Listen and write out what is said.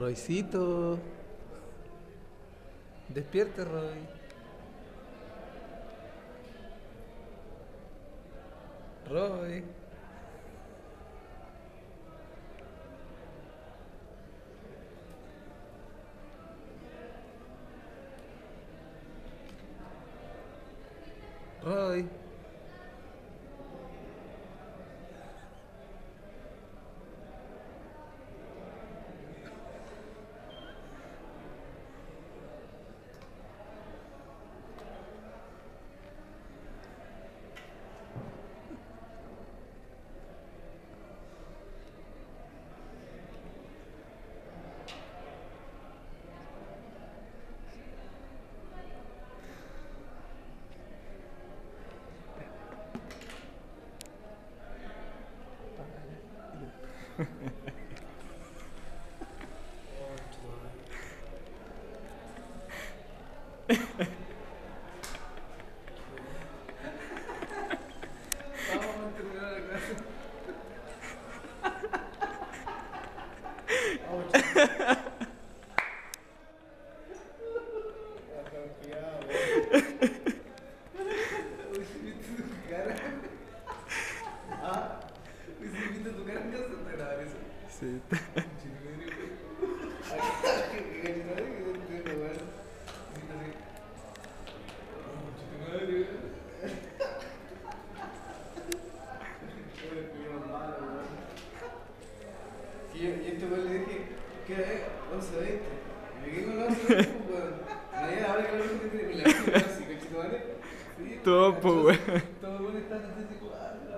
Roycito. Despierte, Roy. Roy. Roy. Vamos a terminar la clase. Uy, ¿viste tu cara? Ah, uy, ¿viste tu cara? ¿Qué haces de grabar eso? Sí. Y este weón le dije, ¿qué era? 11:20. Y me quedé con los 11:20, pues weón. Nadie ahora que lo que me la así, cachito, ¿vale? Sí, Todo, pues, weón. todo el mundo está así,